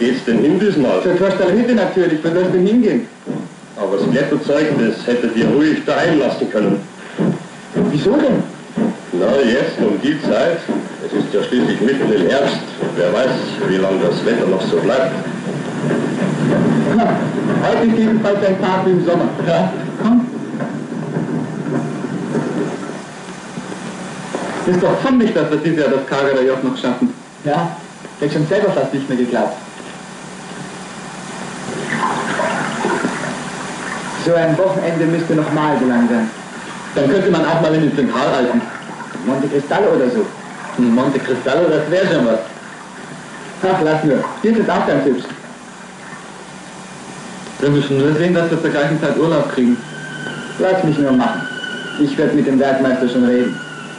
geht's denn hin diesmal? Zur Försterhütte natürlich, wo soll's denn hingehen? Aber das Ghetto-Zeug, das hättet ihr ruhig daheim lassen können. Wieso denn? Na, jetzt um die Zeit. Es ist ja schließlich mitten im Herbst. Wer weiß, wie lange das Wetter noch so bleibt. Ja, heute ist jedenfalls ein Tag wie im Sommer. Ja, komm. Ist doch fundig, dass wir dieses Jahr das Kagerer Joch noch schaffen. Ja, ich hätte schon selber fast nicht mehr geglaubt. So ein Wochenende müsste noch mal so lang sein. Dann könnte man auch mal in den Zentralalpen. Monte Cristallo oder so. Monte Cristallo, das wäre schon was. Ach, lass nur. Hier ist auch ganz hübsch. Wir müssen nur sehen, dass wir zur gleichen Zeit Urlaub kriegen. Lass mich nur machen. Ich werde mit dem Werkmeister schon reden.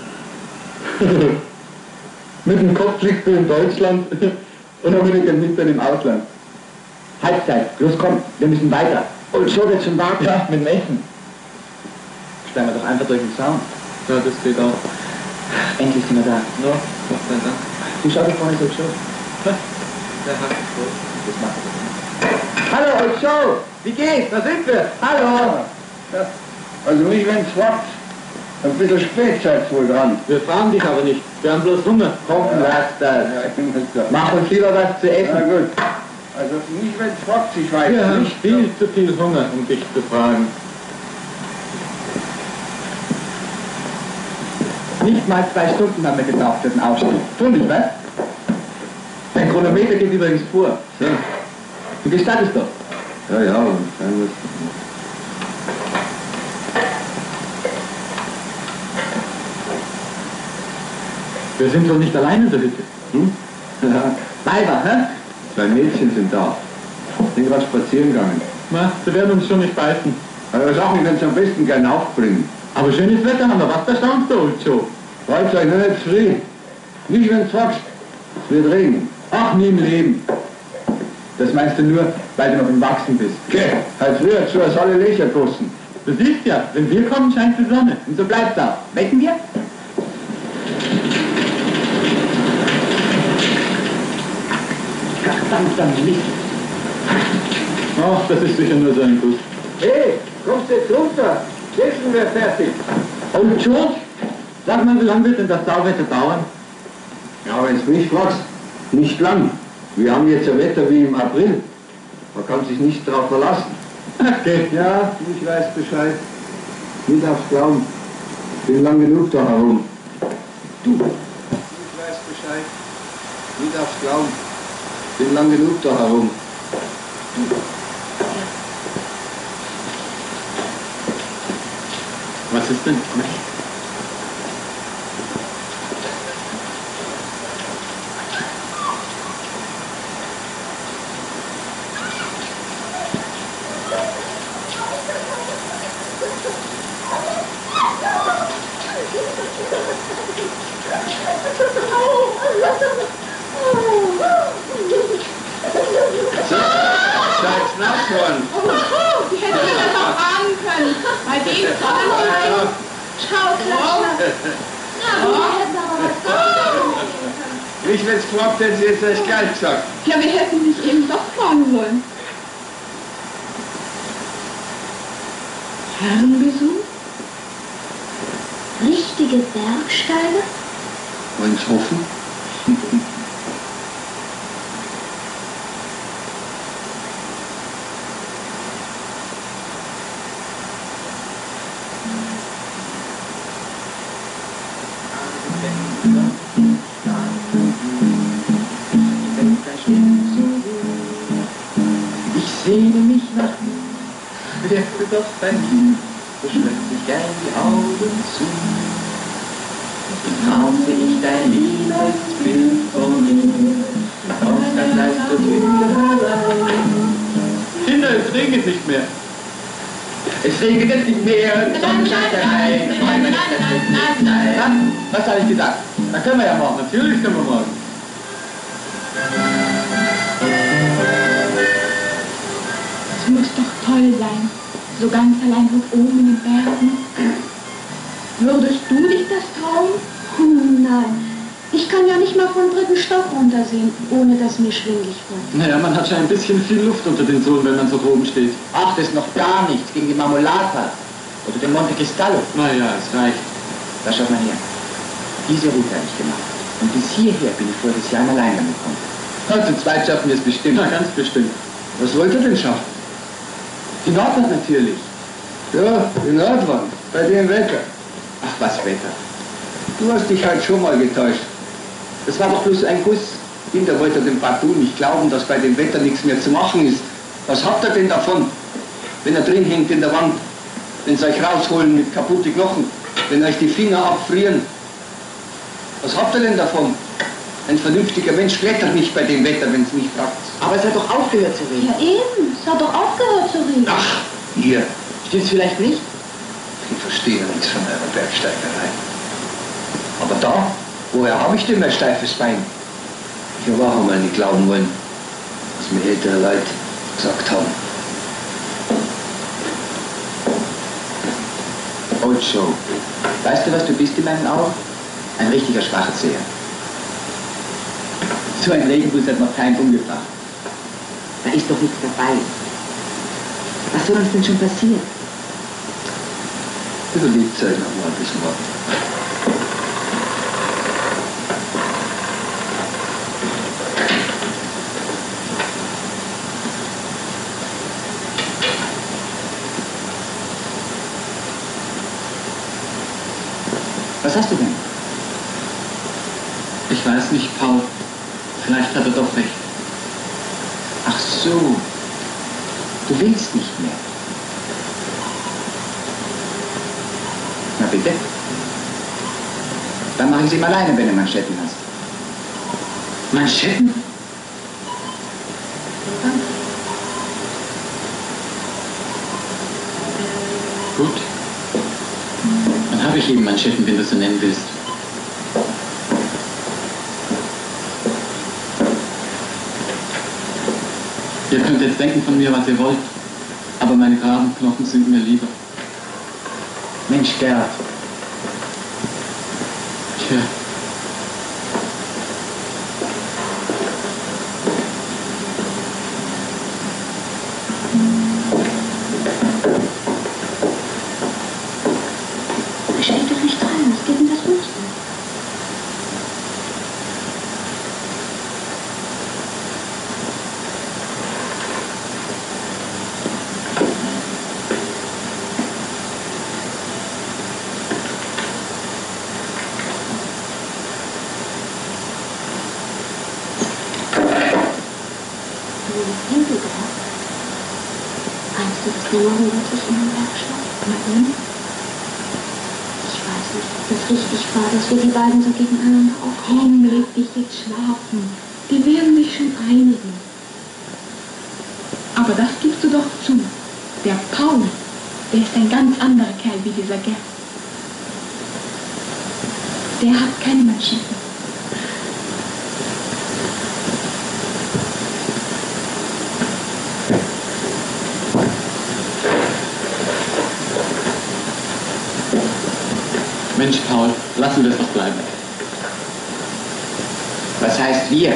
Mit dem Kopf liegst du in Deutschland und mit dem Hintern im Ausland. Halbzeit, los komm, wir müssen weiter. Und so wird schon warten. Ja, mit dem Essen. Steigen wir doch einfach durch den Zaun. Ja, das geht auch. Endlich sind wir da. Ja, Gott sei Dank. Du schau da vorne so schon. Der hat es wohl. Das macht er. Hallo, Old Joe! Wie geht's? Da sind wir! Hallo! Ja, also nicht, wenn's fragt. Ein bisschen spät seid wohl dran. Wir fragen dich aber nicht. Wir haben bloß Hunger. Komm, lass das. Ja, Mach uns lieber was zu essen. na gut. Also nicht, wenn's fragt, ich weiß Wir haben nicht. viel zu viel Hunger, um dich zu fragen. Nicht mal 2 Stunden haben wir gebraucht für den Aufstieg. Tun nicht, was? Dein Chronometer geht übrigens vor. So. Du gestattest doch. Ja, und dann muss... Wir sind wohl nicht allein in der Hütte. Hm? Ja, Weiber, hä? 2 Mädchen sind da. Sind gerade spazieren gegangen. Na, sie werden uns schon nicht beißen. Aber sag ich, wenn sie am besten gern aufbringen. Aber schönes Wetter haben wir. Was verstaunst du, Old Joe? Freut euch nicht früh. Nicht, wenn's fragst. Es wird regnen. Ach, nie im Leben. Das meinst du nur, weil du noch im Wachsen bist. Geh, halt früher zu, als alle Löcher kosten. Du siehst ja, wenn wir kommen, scheint die Sonne. Und so bleibt's auch. Wecken wir? Verdammt Licht. Ach, das ist sicher nur so ein Guss. Hey, kommst du jetzt runter? Essen wir fertig. Und George, sag mal, wie lange wird denn das Sauwetter dauern? Ja, wenn du mich fragst, nicht lang. Wir haben jetzt ein Wetter wie im April. Man kann sich nicht darauf verlassen. Okay. Ja, ich weiß Bescheid. Nicht aufs Glauben. Bin lang genug da herum. Du. Ich weiß Bescheid. Nicht aufs Glauben. Bin lang genug da herum. Was ist denn? Seid's nass worden? Die hätten wir das auch ahnen können. Bei dem Sonnenschein. Schau, Klatsch. Ja, wir hätten aber was sagen. Nicht, wenn's gefragt hätten sie jetzt echt geil gesagt. Ja, wir hätten dich eben doch fragen sollen. Herrenbesuch? Richtige Bergsteige? Wollen's hoffen? Ich sehne mich nach dir, wirft doch dein Kind, so schließt sich gern die Augen zu. Kaum seh ich dein Liebesbild vor mir, kommst ganz leicht zur Tür herein. Kinder, es regnet nicht mehr. Es regnet jetzt nicht mehr, Sonne scheint herein, Träume nicht, das wird nicht sein. Was habe ich gesagt? Dann können wir ja morgen. Natürlich können wir morgen. Es muss doch toll sein, so ganz allein hoch oben in den Bergen. Würdest du dich das trauen? Nein, ich Ich kann ja nicht mal vom 3. Stock runtersehen, ohne dass mir schwindelig wird. Naja, man hat schon ein bisschen viel Luft unter den Sohlen, wenn man so oben steht. Ach, das ist noch gar nichts gegen die Marmolata oder den Monte Cristallo. Naja, es reicht. Da schaut mal her. Diese Route habe ich gemacht. Und bis hierher bin ich voriges Jahr alleine gekommen. Ja, zu zweit schaffen wir es bestimmt. Ja, ganz bestimmt. Was wollt ihr denn schaffen? Die Nordwand natürlich. Ja, die Nordwand, bei dem Wetter. Ach, was Wetter. Du hast dich halt schon mal getäuscht. Das war doch bloß ein Guss. Kinder wollte dem partout nicht glauben, dass bei dem Wetter nichts mehr zu machen ist. Was habt ihr denn davon, wenn er drin hängt in der Wand? Wenn sie euch rausholen mit kaputten Knochen? Wenn euch die Finger abfrieren? Was habt ihr denn davon? Ein vernünftiger Mensch klettert nicht bei dem Wetter, wenn es mich fragt. Aber es hat doch aufgehört zu reden. Ja eben, es hat doch aufgehört zu reden. Ach, ihr. Stimmt's vielleicht nicht? Ich verstehe ja nichts von eurer Bergsteigerei. Aber da, woher habe ich denn mein steifes Bein? Ich habe auch einmal nicht glauben wollen, was mir ältere Leute gesagt haben. Old Joe, weißt du, was du bist in meinen Augen? Ein richtiger Schwarzseher. So ein Regenbus hat noch keinen umgebracht. Da ist doch nichts dabei. Was soll uns denn schon passieren? Überlebt euch noch mal bis morgen. Was hast du denn? Ich weiß nicht, Paul. Vielleicht hat er doch recht. Ach so. Du willst nicht mehr. Na bitte. Dann mache ich sie mal alleine, wenn du Manschetten hast. Manschetten? Gut. Dann habe ich eben Manschetten, wenn du so nennen willst. Ihr könnt jetzt denken von mir, was ihr wollt, aber meine Grabenknochen sind mir lieber. Mensch, Gerd. Tja. Stell dich nicht rein, was geht denn das los? Meinst du, dass der morgen wirklich in den Berg schaut? Ich weiß nicht, ob das richtig war, dass wir die beiden so gegeneinander aufhängen. Komm, leg dich jetzt schlafen. Die werden sich schon einigen. Aber das gibst du doch zu. Der Paul, der ist ein ganz anderer Kerl wie dieser Gerd. Der hat keine Manschetten. Mensch, Paul, lassen wir es doch bleiben. Was heißt wir?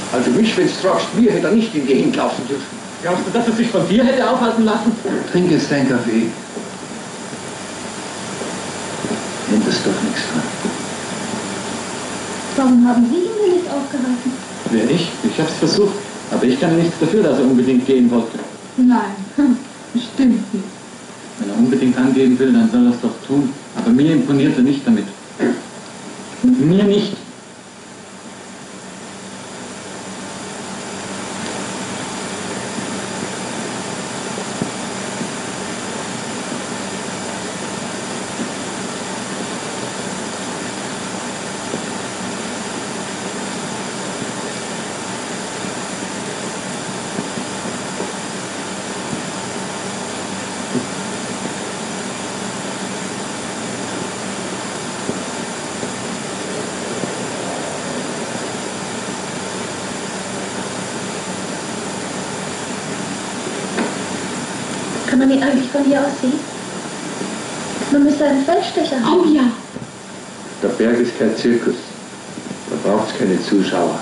Also mich, wenn du fragst, mir hätte er nicht in die Gegend laufen dürfen. Glaubst du, dass er sich von dir hätte aufhalten lassen? Trink jetzt deinen Kaffee. Nimm das doch nichts dran. Warum haben Sie ihn denn nicht aufgehalten? Wer ich? Ich hab's versucht. Aber ich kann nichts dafür, dass er unbedingt gehen wollte. Nein, bestimmt nicht. Wenn er unbedingt angehen will, dann soll er es doch tun. Aber mir imponiert er nicht damit. Mir nicht. Kann man ihn eigentlich von hier aus sehen? Man müsste einen Feldstecher haben. Oh ja. Der Berg ist kein Zirkus. Da braucht es keine Zuschauer.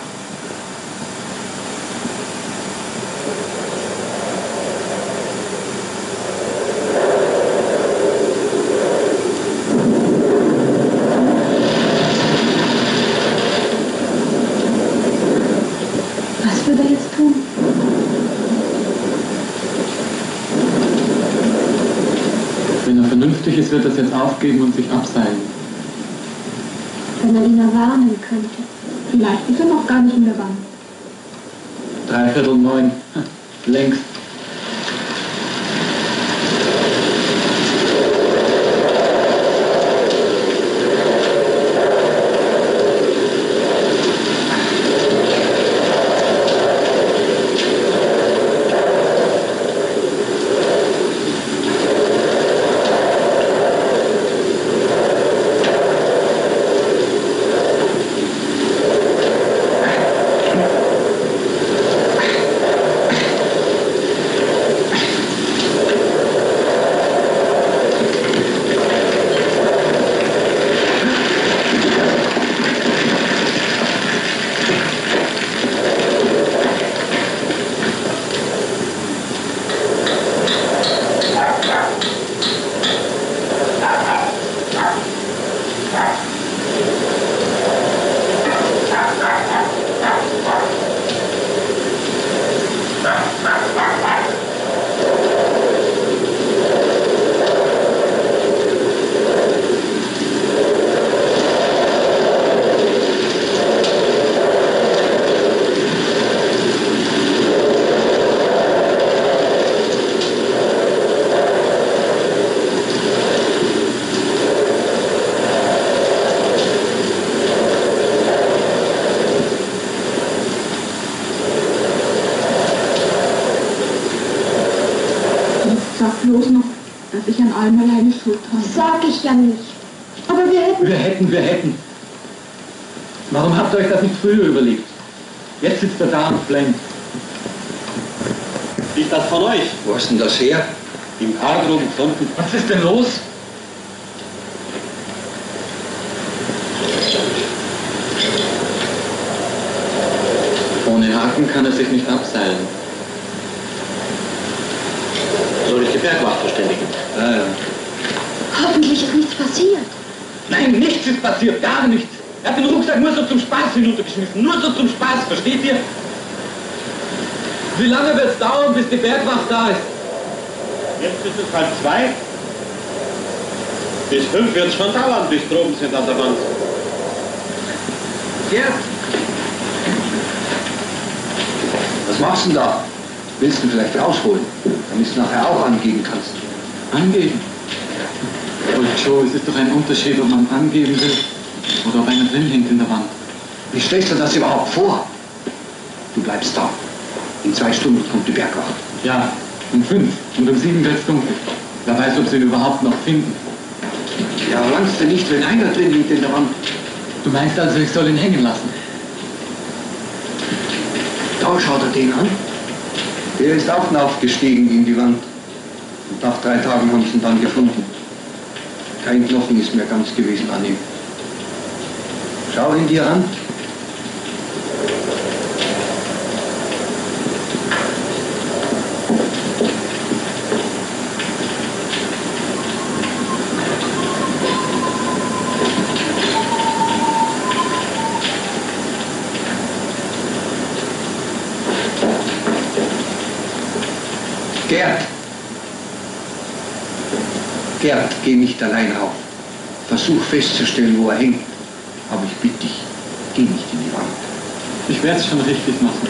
Was würde er jetzt tun? Wenn er vernünftig ist, wird er es jetzt aufgeben und sich abseilen. Wenn man ihn erwarnen könnte. Vielleicht ist er noch gar nicht in der Wand. 9:15. Längst. Sag bloß noch, dass ich an allem alleine Schuld habe. Sag ich ja nicht. Aber wir hätten... Wir hätten. Warum habt ihr euch das nicht früher überlegt? Jetzt sitzt er da und blendet. Ist das von euch? Wo ist denn das her? Im Kardrum gefunden. Was ist denn los? Ohne Haken kann er sich nicht abseilen. Soll ich die Bergwacht verständigen? Hoffentlich ist nichts passiert. Nein, nichts ist passiert, gar nichts. Er hat den Rucksack nur so zum Spaß hinuntergeschmissen, nur so zum Spaß, versteht ihr? Wie lange wird es dauern, bis die Bergwacht da ist? Jetzt ist es 1:30. Bis 5 wird es schon dauern, bis Proben sind an der Wand. Gerd, Was machst du denn da? Willst du vielleicht rausholen, damit du nachher auch angeben kannst? angeben. Und Joe, es ist doch ein Unterschied, ob man angeben will oder ob einer drin hängt in der Wand. Wie stellst du das überhaupt vor? Du bleibst da. In 2 Stunden kommt die Bergwacht. Ja, um 5 und um 7 wird es dunkel. Wer weiß, ob sie ihn überhaupt noch finden. Ja, langst du nicht, wenn einer drin liegt in der Wand? Du meinst also, ich soll ihn hängen lassen? Da schaut er den an. Der ist auch aufgestiegen in die Wand. Und nach 3 Tagen haben sie ihn dann gefunden. Kein Knochen ist mehr ganz gewesen an ihm. Schau ihn dir an. Gerd! Gerd, geh nicht allein rauf. Versuch festzustellen, wo er hängt. Aber ich bitte dich, geh nicht in die Wand. Ich werde es schon richtig machen.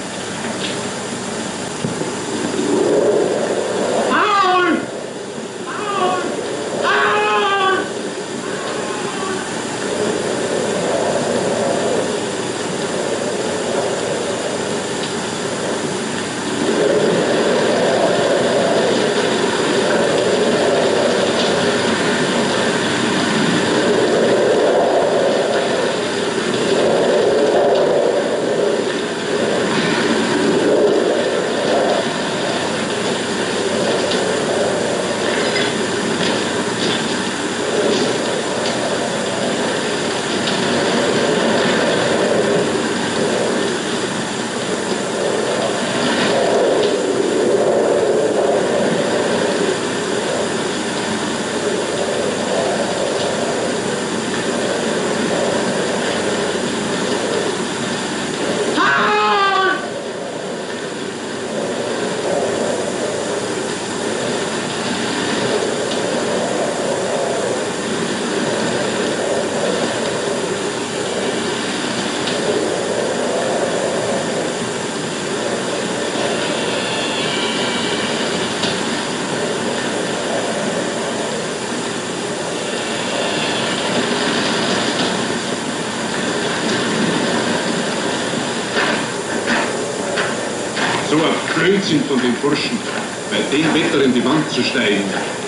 So ein Blödsinn von den Burschen, bei dem Wetter in die Wand zu steigen.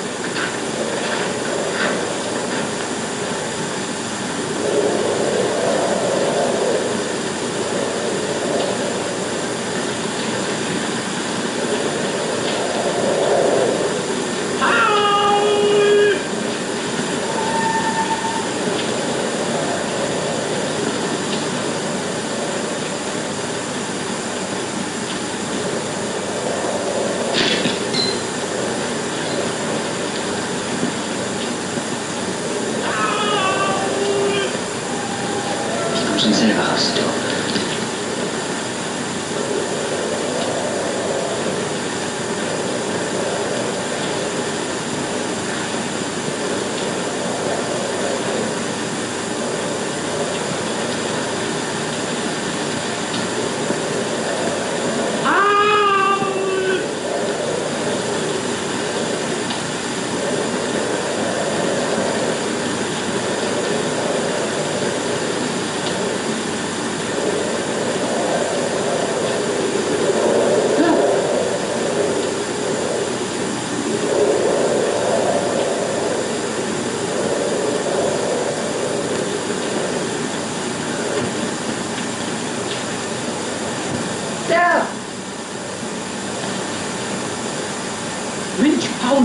Schon selber raus, du. Mensch, Paul!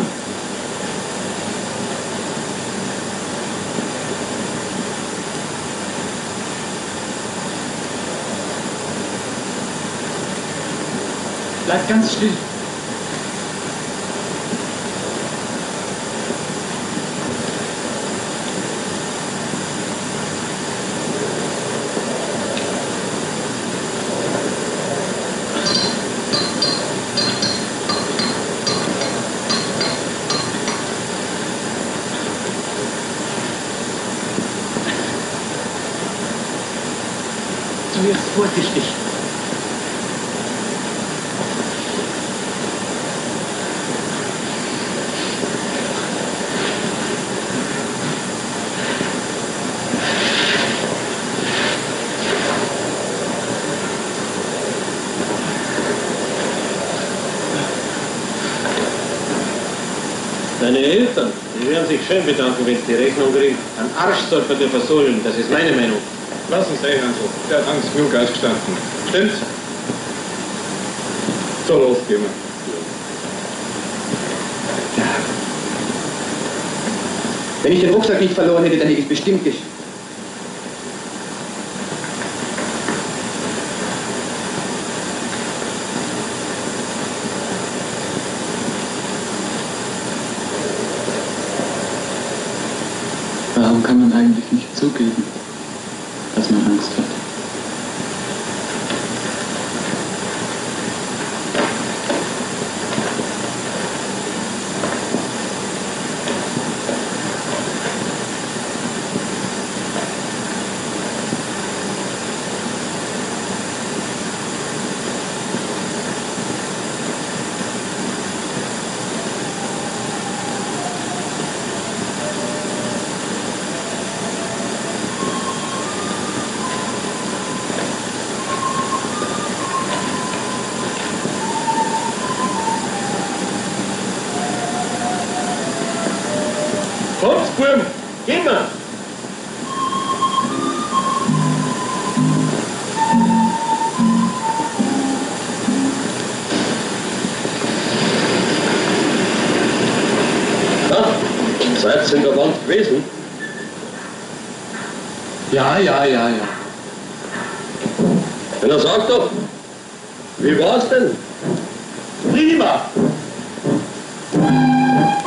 Bleib ganz still. Du jetzt vorsichtig. Deine Eltern, die werden sich schön bedanken, wenn sie die Rechnung kriegen. Ein Arsch soll für die versohlen, das ist meine Meinung. Lass uns so. Der hat Angst genug ausgestanden. Stimmt's? So, los, gehen wir. Ja. Wenn ich den Rucksack nicht verloren hätte, dann hätte ich bestimmt Warum kann man eigentlich nicht zugeben, dass man Angst hat? bereits in der Wand gewesen? Ja. Na sag doch, wie war's denn? Prima!